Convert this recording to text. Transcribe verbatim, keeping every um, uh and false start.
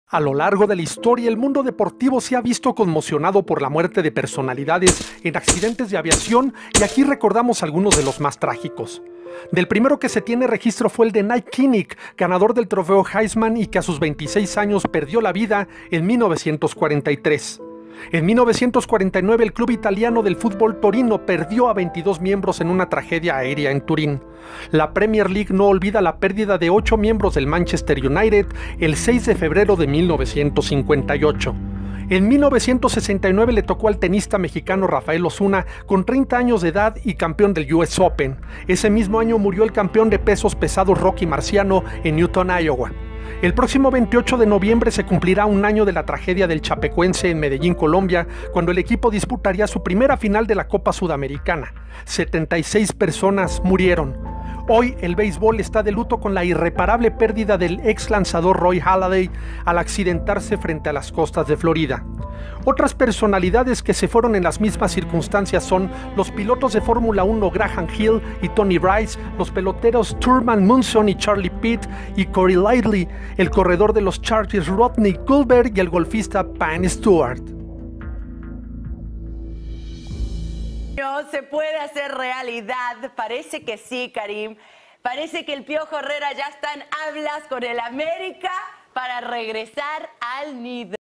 A lo largo de la historia, el mundo deportivo se ha visto conmocionado por la muerte de personalidades en accidentes de aviación y aquí recordamos algunos de los más trágicos. Del primero que se tiene registro fue el de Nate Kinnick, ganador del trofeo Heisman y que a sus veintiséis años perdió la vida en mil novecientos cuarenta y tres. En mil novecientos cuarenta y nueve el club italiano del fútbol Torino perdió a veintidós miembros en una tragedia aérea en Turín. La Premier League no olvida la pérdida de ocho miembros del Manchester United el seis de febrero de mil novecientos cincuenta y ocho. En mil novecientos sesenta y nueve le tocó al tenista mexicano Rafael Osuna con treinta años de edad y campeón del U S Open. Ese mismo año murió el campeón de pesos pesados Rocky Marciano en Newton, Iowa. El próximo veintiocho de noviembre se cumplirá un año de la tragedia del Chapecoense en Medellín, Colombia, cuando el equipo disputaría su primera final de la Copa Sudamericana. setenta y seis personas murieron. Hoy el béisbol está de luto con la irreparable pérdida del ex lanzador Roy Halladay al accidentarse frente a las costas de Florida. Otras personalidades que se fueron en las mismas circunstancias son los pilotos de Fórmula uno Graham Hill y Tony Rice, los peloteros Thurman Munson y Charlie Pitt y Corey Lightly, el corredor de los Chargers Rodney Goldberg y el golfista Payne Stewart. No se puede hacer realidad, parece que sí, Karim. Parece que el Piojo Herrera ya está en hablas con el América para regresar al nido.